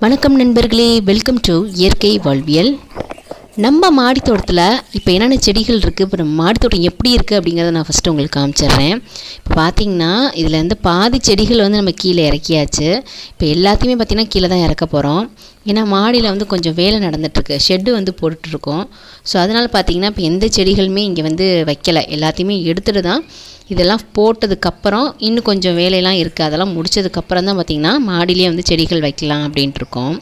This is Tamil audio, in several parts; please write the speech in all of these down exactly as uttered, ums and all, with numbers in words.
வணக்கம் நண்பர்களே, வெல்கம் டு இயற்கை வாழ்வியல். நம்ம மாடி தோட்டத்தில் இப்போ என்னென்ன செடிகள் இருக்குது, இப்போ நம்ம மாடி தோட்டம் எப்படி இருக்குது அப்படிங்கிறத நான் ஃபஸ்ட்டு உங்களுக்கு காமிச்சிடுறேன். இப்போ பார்த்திங்கன்னா இதில் வந்து பாதி செடிகள் வந்து நம்ம கீழே இறக்கியாச்சு. இப்போ எல்லாத்தையுமே பார்த்திங்கன்னா கீழே தான் இறக்க போகிறோம். ஏன்னா மாடியில் வந்து கொஞ்சம் வேலை நடந்துகிட்ருக்கு, ஷெட்டு வந்து போட்டுட்ருக்கோம். ஸோ அதனால் பார்த்திங்கன்னா இப்போ எந்த செடிகளுமே இங்கே வந்து வைக்கலை, எல்லாத்தையுமே எடுத்துகிட்டு தான் இதெல்லாம் போட்டதுக்கப்புறம் இன்னும் கொஞ்சம் வேலையெல்லாம் இருக்குது, அதெல்லாம் முடித்ததுக்கப்புறம் தான் பார்த்திங்கன்னா மாடியிலே வந்து செடிகள் வைக்கலாம் அப்படின்ட்டுருக்கோம்.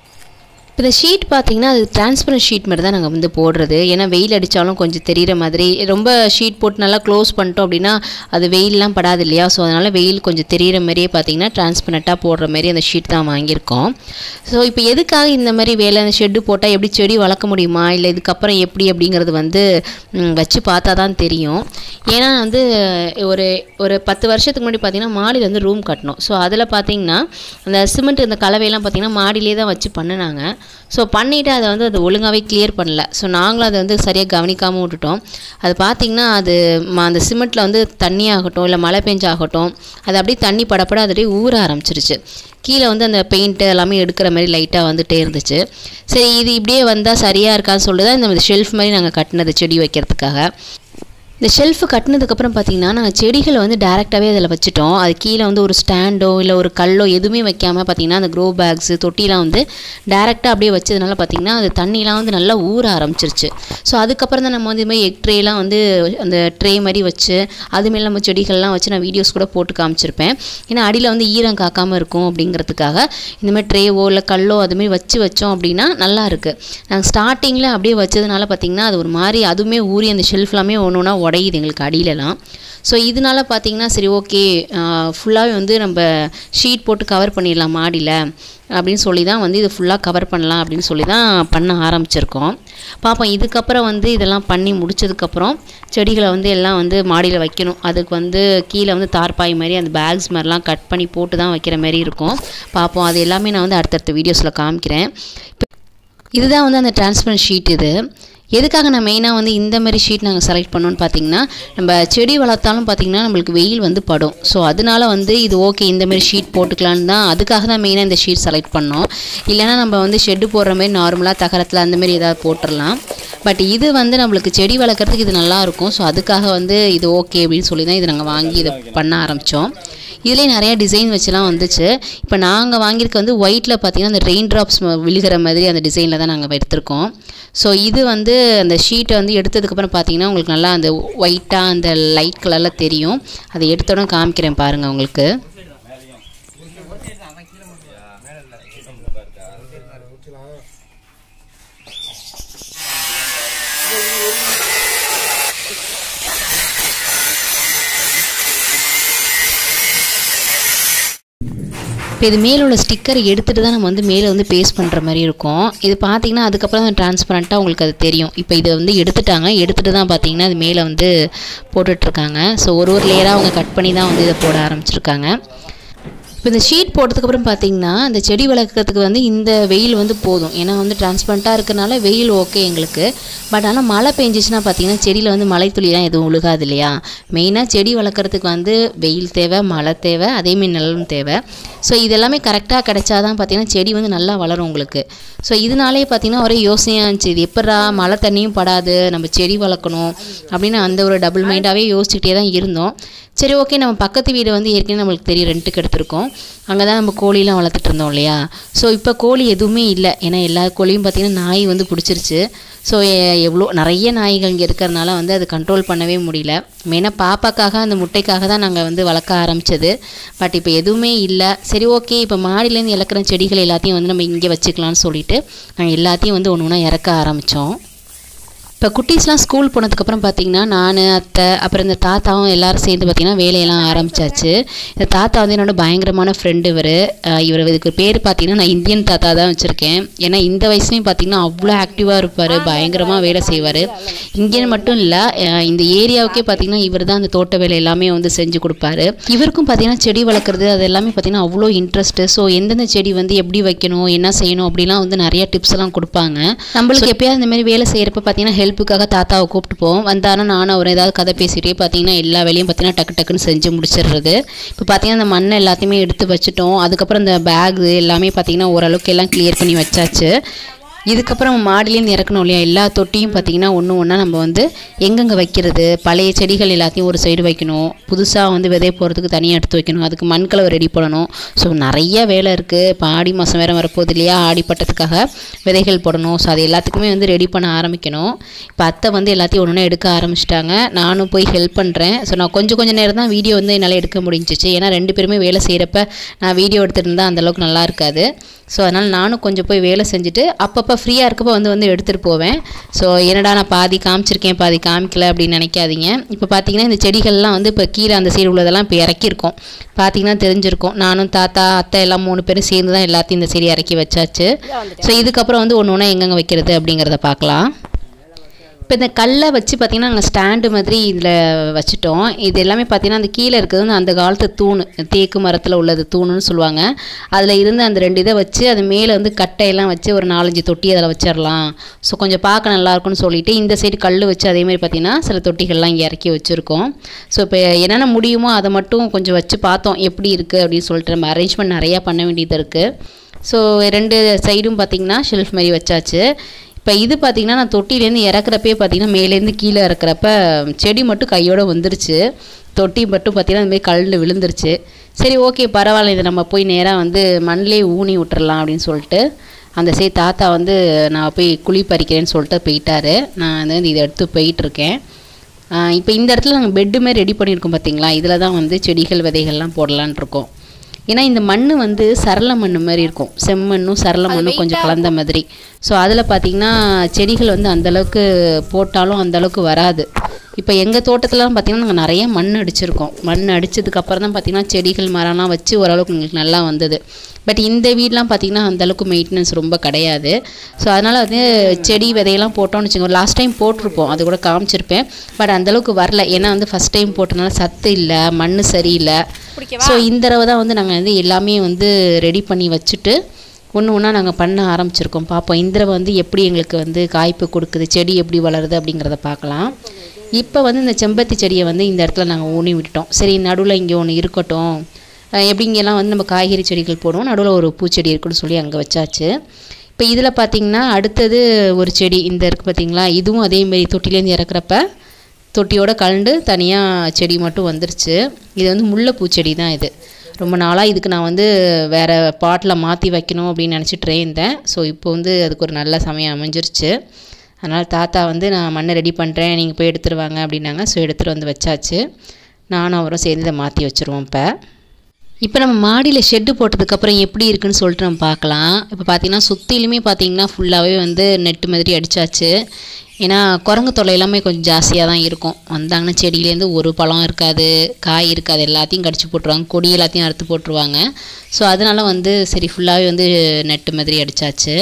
இப்போ இந்த ஷீட் பார்த்திங்கன்னா அது டிரான்ஸ்பரண்ட் ஷீட் மாதிரி தான் நாங்கள் வந்து போடுறது. ஏன்னா வெயில் அடித்தாலும் கொஞ்சம் தெரிகிற மாதிரி, ரொம்ப ஷீட் போட்டு நல்லா க்ளோஸ் பண்ணிட்டோம் அப்படின்னா அது வெயிலெலாம் படாது இல்லையா. ஸோ அதனால் வெயில் கொஞ்சம் தெரிகிற மாதிரியே பார்த்திங்கன்னா டிரான்ஸ்பரண்ட்டாக போடுற மாதிரி அந்த ஷீட் தான் வாங்கியிருக்கோம். ஸோ இப்போ எதுக்காக இந்த மாதிரி வேலை, அந்த ஷெட்டு போட்டால் எப்படி செடி வளர்க்க முடியுமா, இல்லை இதுக்கப்புறம் எப்படி அப்படிங்கிறது வந்து வச்சு பார்த்தா தான் தெரியும். ஏன்னா வந்து ஒரு ஒரு பத்து வருஷத்துக்கு முன்னாடி பார்த்திங்கன்னா மாடியில் வந்து ரூம் கட்டணும். ஸோ அதில் பார்த்திங்கன்னா அந்த சிமெண்ட் இந்த கலவையெல்லாம் பார்த்திங்கன்னா மாடியிலே தான் வச்சு பண்ணினாங்க. ஸோ பண்ணிவிட்டு அதை வந்து அது ஒழுங்காகவே கிளியர் பண்ணல. ஸோ நாங்களும் அதை வந்து சரியாக கவனிக்காமல் விட்டுட்டோம். அது பார்த்திங்கன்னா அது அந்த சிமெண்ட்டில் வந்து தண்ணி ஆகட்டும் இல்லை மழை பெஞ்சாகட்டும், அது அப்படியே தண்ணி படப்பட அது அப்படியே ஊற ஆரம்பிச்சிருச்சு. கீழே வந்து அந்த பெயிண்ட்டு எல்லாமே எடுக்கிற மாதிரி லைட்டாக வந்துகிட்டே இருந்துச்சு. சரி, இது இப்படியே வந்தால் சரியாக இருக்கான்னு சொல்லிட்டு தான் இந்த ஷெல்ஃப் மாதிரி நாங்கள் கட்டினது செடி வைக்கிறதுக்காக. இந்த ஷெல்ஃபு கட்டினதுக்கப்புறம் பார்த்திங்கன்னா நாங்கள் செடிகளை வந்து டேரெக்டாகவே அதில் வச்சுட்டோம். அது கீழே வந்து ஒரு ஸ்டாண்டோ இல்லை ஒரு கல்லோ எதுவுமே வைக்காமல் பார்த்திங்கன்னா அந்த க்ரோ பேக்ஸு தொட்டிலாம் வந்து டேரெக்டாக அப்படியே வச்சதுனால பார்த்திங்கன்னா அது தண்ணிலாம் வந்து நல்லா ஊற ஆரம்பிச்சிருச்சு. ஸோ அதுக்கப்புறம் தான் நம்ம வந்து இதுமாதிரி எக் ட்ரேலாம் வந்து அந்த ட்ரே மாதிரி வச்சு அதுமாரி நம்ம செடிகள்லாம் வச்சு நான் வீடியோஸ் கூட போட்டு காமிச்சிருப்பேன். ஏன்னா அடியில் வந்து ஈரம் காக்காமல் இருக்கும் அப்படிங்கிறதுக்காக இந்தமாதிரி ட்ரேவோ இல்லை கல்லோ அதுமாரி வச்சு வச்சோம் அப்படின்னா நல்லா இருக்குது. நாங்கள் ஸ்டார்டிங்கில் அப்படியே வச்சதுனால பார்த்திங்கன்னா அது ஒரு மாதிரி அதுவுமே ஊறி அந்த ஷெல்ஃப்லாமே ஒன்று ஒன்றா உடையுது எங்களுக்கு அடியிலலாம். ஸோ இதனால் பார்த்திங்கன்னா சரி ஓகே, ஃபுல்லாகவே வந்து நம்ம ஷீட் போட்டு கவர் பண்ணிடலாம் மாடியில் அப்படின்னு சொல்லி தான் வந்து இது ஃபுல்லாக கவர் பண்ணலாம் அப்படின்னு சொல்லி தான் பண்ண ஆரம்பிச்சிருக்கோம். பார்ப்போம், இதுக்கப்புறம் வந்து இதெல்லாம் பண்ணி முடிச்சதுக்கப்புறம் செடிகளை வந்து எல்லாம் வந்து மாடியில் வைக்கணும். அதுக்கு வந்து கீழே வந்து தார்பாய் மாதிரி அந்த பேக்ஸ் மாதிரிலாம் கட் பண்ணி போட்டு தான் வைக்கிற மாதிரி இருக்கும். பார்ப்போம், அது எல்லாமே நான் வந்து அடுத்தடுத்த வீடியோஸில் காமிக்கிறேன். இதுதான் வந்து அந்த டிரான்ஸ்பரண்ட் ஷீட். இது எதுக்காக நான் மெயினாக வந்து இந்த மாதிரி ஷீட் நாங்கள் செலக்ட் பண்ணோன்னு பார்த்திங்கன்னா, நம்ம செடி வளர்த்தாலும் பார்த்திங்கன்னா நம்மளுக்கு வெயில் வந்து படும். ஸோ அதனால் வந்து இது ஓகே இந்தமாரி ஷீட் போட்டுக்கலான்னு தான், அதுக்காக தான் மெயினாக இந்த ஷீட் செலக்ட் பண்ணோம். இல்லைனா நம்ம வந்து ஷெட்டு போடுற மாதிரி நார்மலாக தகரத்தில் அந்தமாரி ஏதாவது போட்டுடலாம். பட் இது வந்து நம்மளுக்கு செடி வளர்க்குறதுக்கு இது நல்லாயிருக்கும். ஸோ அதுக்காக வந்து இது ஓகே அப்படின்னு சொல்லி தான் இது நாங்கள் வாங்கி இதை பண்ண ஆரம்பித்தோம். இதுலேயே நிறையா டிசைன் வச்சுலாம் வந்துச்சு. இப்போ நாங்கள் வாங்கியிருக்க வந்து ஒயிட்டில் பார்த்திங்கன்னா அந்த ரெயின் ட்ராப்ஸ் விழுகிற மாதிரி அந்த டிசைனில் தான் நாங்கள் எடுத்திருக்கோம். ஸோ இது வந்து அந்த ஷீட்டை வந்து எடுத்ததுக்கப்புறம் பார்த்திங்கன்னா உங்களுக்கு நல்லா அந்த ஒயிட்டாக அந்த லைட் கலரில் தெரியும். அதை எடுத்தோடனே காமிக்கிறேன் பாருங்கள் உங்களுக்கு. இப்போ இது மேலே உள்ள ஸ்டிக்கரை எடுத்துகிட்டு தான் நம்ம வந்து மேலே வந்து பேஸ்ட் பண்ணுற மாதிரி இருக்கும். இது பார்த்திங்கன்னா அதுக்கப்புறம் தான் டிரான்ஸ்பரண்ட்டாக உங்களுக்கு அது தெரியும். இப்போ இதை வந்து எடுத்துட்டாங்க, எடுத்துகிட்டு தான் பார்த்திங்கன்னா அது மேலே வந்து போட்டுட்ருக்காங்க. ஸோ ஒரு ஒரு லேயராக அவங்க கட் பண்ணி தான் வந்து இதை போட ஆரம்பிச்சிருக்காங்க. இப்போ இந்த ஷீட் போட்டதுக்கப்புறம் பார்த்திங்கன்னா இந்த செடி வளர்க்குறதுக்கு வந்து இந்த வெயில் வந்து போதும். ஏன்னா வந்து டிரான்ஸ்பரண்ட்டாக இருக்கிறனால வெயில் ஓகே எங்களுக்கு. பட் ஆனால் மழை பெஞ்சிச்சுன்னா பார்த்திங்கன்னா செடியில் வந்து மழை துளிலாம் எதுவும் ஒழுகாது இல்லையா. மெயினாக செடி வளர்க்குறதுக்கு வந்து வெயில் தேவை, மழை தேவை, அதேமாரி நிழலும் தேவை. ஸோ இதெல்லாமே கரெக்டாக கிடைச்சாதான் பார்த்திங்கன்னா செடி வந்து நல்லா வளரும் உங்களுக்கு. ஸோ இதனாலே பார்த்திங்கன்னா ஒரே யோசனையாக இருந்துச்சு, இது எப்படா மழை தண்ணியும் படாது நம்ம செடி வளர்க்கணும் அப்படின்னு அந்த ஒரு டபுள் மைண்டாகவே யோசிச்சுக்கிட்டே தான் இருந்தோம். சரி ஓகே, நம்ம பக்கத்து வீடு வந்து ஏற்கனவே நம்மளுக்கு தெரியும், ரெண்ட்டுக்கு எடுத்திருக்கோம். அங்கே தான் நம்ம கோழிலாம் வளர்த்துட்டு இருந்தோம் இல்லையா. ஸோ இப்போ கோழி எதுவுமே இல்லை. ஏன்னா எல்லா கோழியும் பார்த்திங்கன்னா நாய் வந்து பிடிச்சிருச்சு. ஸோ எவ்வளோ நிறைய நாய்கள் இங்கே இருக்கிறதுனால வந்து அது கண்ட்ரோல் பண்ணவே முடியல. மெயினாக பாப்பாக்காக அந்த முட்டைக்காக தான் நாங்கள் வந்து வளர்க்க ஆரம்பித்தது. பட் இப்போ எதுவுமே இல்லை. சரி ஓகே, இப்போ மாடியிலேருந்து இறக்குற செடிகள் எல்லாத்தையும் வந்து நம்ம இங்கே வச்சுக்கலான்னு சொல்லிவிட்டு நாங்கள் எல்லாத்தையும் வந்து ஒன்று ஒன்றா இறக்க ஆரம்பித்தோம். இப்போ குட்டீஸ்லாம் ஸ்கூல் போனதுக்கப்புறம் பார்த்திங்கன்னா நான், அத்தை, அப்புறம் இந்த தாத்தாவும் எல்லோரும் சேர்ந்து பார்த்திங்கன்னா வேலையெல்லாம் ஆரம்பித்தாச்சு. இந்த தாத்தா வந்து என்னோட பயங்கரமான ஃப்ரெண்டு. இவர் இவர் இதுக்கு பேர் பார்த்திங்கன்னா நான் இந்தியன் தாத்தா தான் வச்சுருக்கேன். ஏன்னா இந்த வயசுலையும் பார்த்திங்கன்னா அவ்வளோ ஆக்டிவாக இருப்பார், பயங்கரமாக வேலை செய்வார். இங்கேன்னு மட்டும் இல்லை, இந்த ஏரியாவுக்கே பார்த்திங்கன்னா இவர் தான் அந்த தோட்ட வேலை எல்லாமே வந்து செஞ்சு கொடுப்பாரு. இவருக்கும் பார்த்திங்கன்னா செடி வளர்க்குறது அது எல்லாமே பார்த்திங்கன்னா அவ்வளோ இன்ட்ரெஸ்ட்டு. ஸோ எந்தெந்த செடி வந்து எப்படி வைக்கணும், என்ன செய்யணும் அப்படிலாம் வந்து நிறைய டிப்ஸ் எல்லாம் கொடுப்பாங்க. நம்மளுக்கு எப்போயாவது இந்த மாதிரி வேலை செய்கிறப்ப பார்த்திங்கன்னா ஹெல்ப் ஹெல்ப்புக்காக தாத்தாவை கூப்பிட்டு போவோம். வந்தாலும் நானும் அவர் ஏதாவது கதை பேசிகிட்டே பார்த்தீங்கன்னா எல்லா வேலையும் பார்த்தீங்கன்னா டக்கு டக்குன்னு செஞ்சு முடிச்சிடுறது. இப்போ பார்த்தீங்கன்னா அந்த மண்ணை எல்லாத்தையுமே எடுத்து வச்சுட்டோம். அதுக்கப்புறம் இந்த பேகு எல்லாமே பார்த்தீங்கன்னா ஓரளவுக்கு எல்லாம் கிளியர் பண்ணி வச்சாச்சு. இதுக்கப்புறம் மாடிலேருந்து இறக்கணும் இல்லையா, எல்லா தொட்டியும் பார்த்திங்கன்னா ஒன்று ஒன்றா நம்ம வந்து எங்கெங்கே வைக்கிறது, பழைய செடிகள் எல்லாத்தையும் ஒரு சைடு வைக்கணும், புதுசாக வந்து விதை போகிறதுக்கு தனியாக எடுத்து வைக்கணும், அதுக்கு மண்கலவை ரெடி பண்ணணும். ஸோ நிறைய வேலை இருக்குது. இப்போ ஆடி மாதம் வேறு வரப்போகுது இல்லையா, ஆடி பட்டத்துக்காக விதைகள் போடணும். ஸோ அது எல்லாத்துக்குமே வந்து ரெடி பண்ண ஆரம்பிக்கணும். இப்போ அத்தை வந்து எல்லாத்தையும் ஒன்று ஒன்றா எடுக்க ஆரம்பிச்சிட்டாங்க. நானும் போய் ஹெல்ப் பண்ணுறேன். ஸோ நான் கொஞ்சம் கொஞ்சம் நேரம் தான் வீடியோ வந்து என்னால் எடுக்க முடிஞ்சிச்சு. ஏன்னா ரெண்டு பேருமே வேலை செய்கிறப்ப நான் வீடியோ எடுத்துகிட்டு இருந்தால் அந்தளவுக்கு நல்லா இருக்காது. ஸோ அதனால் நானும் கொஞ்சம் போய் வேலை செஞ்சுட்டு அப்பப்போ ஃப்ரீயாக இருக்கப்போ வந்து வந்து எடுத்துகிட்டு போவேன். ஸோ என்னடா நான் பாதி காமிச்சிருக்கேன் பாதி காமிக்கல அப்படின்னு நினைக்காதீங்க. இப்போ பார்த்தீங்கன்னா இந்த செடிகள்லாம் வந்து இப்போ கீழே அந்த சைடு உள்ளதெல்லாம் இப்போ இறக்கியிருக்கோம். பார்த்தீங்கன்னா தெரிஞ்சிருக்கும். நானும் தாத்தா அத்தை எல்லாம் மூணு பேரும் சேர்ந்து தான் எல்லாத்தையும் இந்த செடி இறக்கி வச்சாச்சு. ஸோ இதுக்கப்புறம் வந்து ஒன்று ஒன்றா எங்கெங்கே வைக்கிறது அப்படிங்கிறத பார்க்கலாம். இப்போ இந்த கல்லை வச்சு பார்த்திங்கன்னா நாங்கள் ஸ்டாண்டு மாதிரி இதில் வச்சுட்டோம். இது எல்லாமே பார்த்திங்கன்னா அந்த கீழே இருக்கிறது வந்து அந்த காலத்து தூண், தேக்கு மரத்தில் உள்ளது தூணுன்னு சொல்லுவாங்க. அதில் இருந்து அந்த ரெண்டு இதை வச்சு அது மேலே வந்து கட்டையெல்லாம் வச்சு ஒரு நாலஞ்சு தொட்டி அதில் வச்சிடலாம். ஸோ கொஞ்சம் பார்க்க நல்லாயிருக்குன்னு சொல்லிவிட்டு இந்த சைடு கல் வச்சு அதேமாதிரி பார்த்திங்கன்னா சில தொட்டிகள்லாம் இங்கே இறக்கி வச்சுருக்கோம். ஸோ இப்போ என்னென்ன முடியுமோ அதை மட்டும் கொஞ்சம் வச்சு பார்த்தோம் எப்படி இருக்குது அப்படின்னு சொல்லிட்டு. நம்ம அரேஞ்ச்மெண்ட் நிறையா பண்ண வேண்டியது இருக்குது. ஸோ ரெண்டு சைடும் பார்த்திங்கன்னா ஷெல்ஃப் மாதிரி வச்சாச்சு. இப்போ இது பார்த்திங்கன்னா நான் தொட்டிலேருந்து இறக்குறப்பே பார்த்திங்கன்னா மேலேருந்து கீழே இறக்குறப்ப செடி மட்டும் கையோடு வந்துருச்சு. தொட்டி மட்டும் பார்த்திங்கன்னா இந்தமாதிரி கல்லில் விழுந்துருச்சு. சரி ஓகே பரவாயில்ல, இதை நம்ம போய் நேராக வந்து மண்ணிலே ஊனி விட்டுறலாம் அப்படின்னு சொல்லிட்டு அந்த சரி தாத்தா வந்து நான் போய் குழி பறிக்கிறேன்னு சொல்லிட்டு போயிட்டாரு. நான் வந்து இதை எடுத்து போயிட்டுருக்கேன். இப்போ இந்த இடத்துல நாங்கள் பெட்டுமே ரெடி பண்ணியிருக்கோம் பார்த்திங்களா. இதில் தான் வந்து செடிகள் விதைகள்லாம் போடலான் இருக்கோம். ஏன்னா இந்த மண் வந்து சரள மண் மாதிரி இருக்கும், செம்மண்ணும் சரள மண்ணும் கொஞ்சம் கலந்த மாதிரி. ஸோ அதில் பார்த்திங்கன்னா செடிகள் வந்து அந்தளவுக்கு போட்டாலும் அந்தளவுக்கு வராது. இப்போ எங்கள் தோட்டத்திலலாம் பார்த்திங்கன்னா நாங்கள் நிறைய மண் அடிச்சிருக்கோம். மண் அடித்ததுக்கப்புறம் தான் பார்த்திங்கன்னா செடிகள் மரம்லாம் வச்சு ஓரளவுக்கு எங்களுக்கு நல்லா வந்தது. பட் இந்த வீடெலாம் பார்த்திங்கன்னா அந்தளவுக்கு மெயின்டெனன்ஸ் ரொம்ப கிடையாது. ஸோ அதனால் வந்து செடி விதையெல்லாம் போட்டோம்னு வச்சுக்கோங்க. லாஸ்ட் டைம் போட்டிருப்போம், அது கூட காமிச்சிருப்பேன். பட் அந்தளவுக்கு வரல. ஏன்னா வந்து ஃபஸ்ட் டைம் போட்டனால சத்து இல்லை, மண் சரியில்லை. ஸோ இந்த தடவை தான் வந்து நாங்கள் வந்து எல்லாமே வந்து ரெடி பண்ணி வச்சுட்டு ஒன்று ஒன்றா நாங்கள் பண்ண ஆரம்பிச்சிருக்கோம். பார்ப்போம் இந்த தடவை வந்து எப்படி எங்களுக்கு வந்து காய்ப்பு கொடுக்குது, செடி எப்படி வளருது அப்படிங்கிறத பார்க்கலாம். இப்போ வந்து இந்த செம்பருத்தி செடியை வந்து இந்த இடத்துல நாங்கள் ஊனி விட்டுட்டோம். சரி நடுவில் இங்கே ஒன்று இருக்கட்டும், எப்படிங்கெல்லாம் வந்து நம்ம காய்கறி செடிகள் போடுவோம், நடுவில் ஒரு பூச்செடி இருக்குன்னு சொல்லி அங்கே வச்சாச்சு. இப்போ இதில் பார்த்திங்கன்னா அடுத்தது ஒரு செடி இந்த இருக்குது பார்த்திங்களா. இதுவும் அதேமாரி தொட்டிலேருந்து இறக்குறப்ப தொட்டியோட கலண்டு தனியாக செடி மட்டும் வந்துருச்சு. இது வந்து முல்லைப்பூ செடி தான். இது ரொம்ப நாளாக இதுக்கு நான் வந்து வேறு பாட்டில் மாற்றி வைக்கணும் அப்படின்னு நினச்சிட்டு இருந்தேன். ஸோ இப்போ வந்து அதுக்கு ஒரு நல்ல சமயம் அமைஞ்சிருச்சு. அதனால் தாத்தா வந்து நான் மண்ணை ரெடி பண்ணுறேன், நீங்கள் போய் எடுத்துருவாங்க அப்படின்னாங்க. ஸோ எடுத்துகிட்டு வந்து வச்சாச்சு. நானும் அவரும் சேர்ந்து இதை மாற்றி வச்சுருவோம். இப்போ இப்போ நம்ம மாடியில் ஷெட்டு போட்டதுக்கப்புறம் எப்படி இருக்குன்னு சொல்லிட்டு நம்ம பார்க்கலாம். இப்போ பார்த்திங்கன்னா சுற்றிலுமே பார்த்திங்கன்னா ஃபுல்லாகவே வந்து நெட்டு மாதிரி அடித்தாச்சு. ஏன்னா குரங்கு தொல்லை எல்லாமே கொஞ்சம் ஜாஸ்தியாக தான் இருக்கும். வந்தாங்கன்னா செடியிலேருந்து ஒரு பழம் இருக்காது, காய் இருக்காது, எல்லாத்தையும் கடிச்சு போட்டுருவாங்க, கொடி எல்லாத்தையும் அறுத்து போட்டுருவாங்க. ஸோ அதனால் வந்து சரி ஃபுல்லாகவே வந்து நெட்டு மாதிரி அடித்தாச்சு.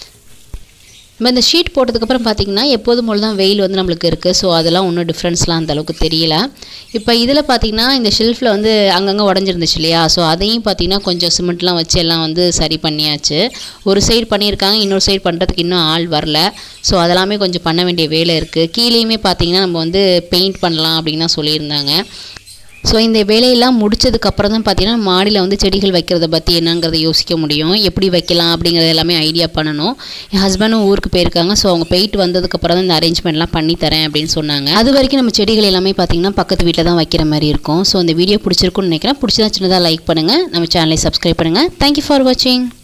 நம்ம இந்த ஷீட் போட்டதுக்கப்புறம் பார்த்திங்கன்னா எப்போதும் போல் தான் வெயில் வந்து நம்மளுக்கு இருக்குது. ஸோ அதெல்லாம் ஒன்றும் டிஃப்ரென்ஸ்லாம் அந்தளவுக்கு தெரியல. இப்போ இதில் பார்த்திங்கன்னா இந்த ஷெல்ஃபில் வந்து அங்கங்கே உடஞ்சிருந்துச்சு இல்லையா. ஸோ அதையும் பார்த்திங்கன்னா கொஞ்சம் சிமெண்ட்லாம் வச்சு எல்லாம் வந்து சரி பண்ணியாச்சு. ஒரு சைடு பண்ணியிருக்காங்க, இன்னொரு சைடு பண்ணுறதுக்கு இன்னும் ஆள் வரல. ஸோ அதெல்லாமே கொஞ்சம் பண்ண வேண்டிய வேலை இருக்குது. கீழேயுமே பார்த்திங்கன்னா நம்ம வந்து பெயிண்ட் பண்ணலாம் அப்படின்னு தான் சொல்லியிருந்தாங்க. ஸோ இந்த வேலையெல்லாம் முடிச்சதுக்கப்புறம் தான் பார்த்திங்கன்னா மாடியில் வந்து செடிகள் வைக்கிறத பற்றி என்னங்கிறத யோசிக்க முடியும், எப்படி வைக்கலாம் அப்படிங்கிறது எல்லாமே ஐடியா பண்ணணும். என் ஹஸ்பண்டும் ஊருக்கு போயிருக்காங்க. ஸோ அவங்க போயிட்டு வந்ததுக்கப்புறம் தான் இந்த அரேஞ்ச்மெண்ட்லாம் பண்ணி தரேன் அப்படின்னு சொன்னாங்க. அது வரைக்கும் நம்ம செடிகள் எல்லாமே பார்த்திங்கன்னா பக்கத்து வீட்டில் தான் வைக்கிற மாதிரி இருக்கும். ஸோ இந்த வீடியோ பிடிச்சிருக்குன்னு நினைக்கிறேன். பிடிச்சதா சின்னதாக லைக் பண்ணுங்கள், நம்ம சேனலை சப்ஸ்கிரைப் பண்ணுங்கள். தேங்க்யூ ஃபார் வாட்சிங்.